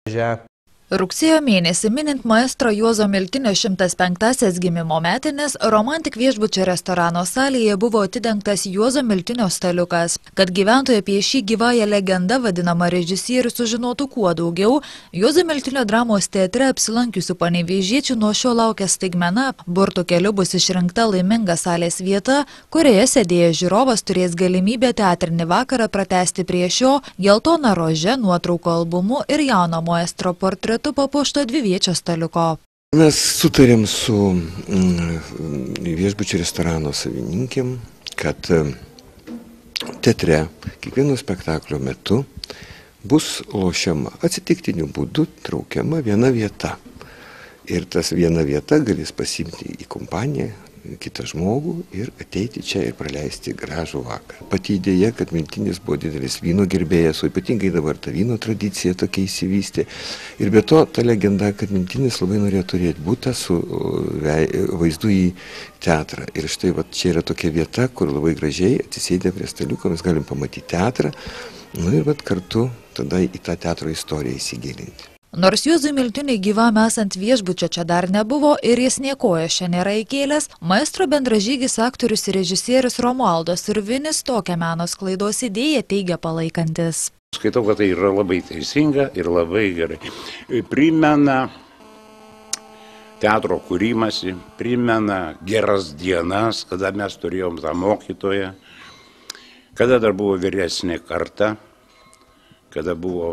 Rugsėjo mėnesį minint maestro Juozo Miltinio 105-asias gimimo metinės, Romantik viešbučio restorano salėje buvo atidengtas Juozo Miltinio staliukas. Kad gyventojai apie šį gyvąją legendą vadinamą režisierių sužinotų kuo daugiau, Juozo Miltinio dramos teatre apsilankiusių panevėžiečių nuo šio laukia staigmena. Burtų keliu bus išrinkta laiminga salės vieta, kurioje sėdėjęs žiūrovas turės galimybę teatrinį vakarą pratęsti prie šio geltona rože, nuotraukų albumu ir jauno maestro portretu papuošto dviviečio staliuko. Mes sutarėm su viešbučio restorano savininkėm, kad teatre kiekvieno spektaklio metu bus lošiama atsitiktiniu būdu traukiama viena vieta. Ir tas viena vieta galės pasiimti į kompaniją kitą žmogų ir ateiti čia ir praleisti gražų vakarą. Pati idėja, kad Miltinis buvo didelis vyno gerbėjas, o ypatingai dabar ta vyno tradicija tokia įsivystė. Ir be to ta legenda, kad Miltinis labai norėjo turėti butą su vaizdu į teatrą. Ir štai va, čia yra tokia vieta, kur labai gražiai atsisėdę prie staliuko mes galim pamatyti teatrą, nu ir vat kartu tada į tą teatro istoriją įsigilinti. Nors Juozui Miltiniui gyvam esant viešbučio čia dar nebuvo ir jis niekojo čia nėra įkėlęs, maestro bendražygis aktorius ir režisierius Romualdas Urvinis tokią meno sklaidos idėją teigia palaikantis. Skaitau, kad tai yra labai teisinga ir labai gerai. Primena teatro kūrimąsi, primena geras dienas, kada mes turėjom tą mokytoją, kada dar buvo vyresnė karta, kada buvo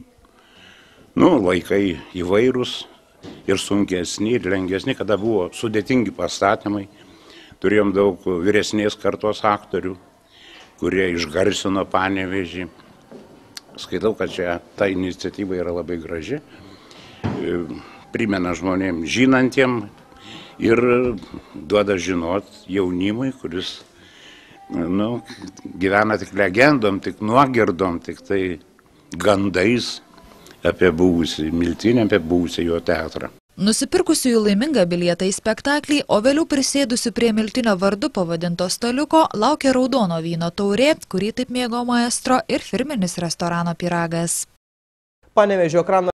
laikai įvairūs ir sunkesni, ir lengvesni, kada buvo sudėtingi pastatymai. Turėjom daug vyresnės kartos aktorių, kurie išgarsino Panevėžį. Skaitau, kad čia ta iniciatyva yra labai graži, primena žmonėms žinantiem ir duoda žinot jaunimui, kuris gyvena tik legendom, tik nuogirdom, tik tai gandais apie buvusį Miltinį, apie buvusį jo teatrą. Nusipirkusiųjų laimingą bilietą į spektaklį, o vėliau prisėdusių prie Miltinio vardu pavadinto staliuko, laukia raudono vyno taurė, kurį taip mėgo maestro, ir firminis restorano pyragas. Panevėžio ekrano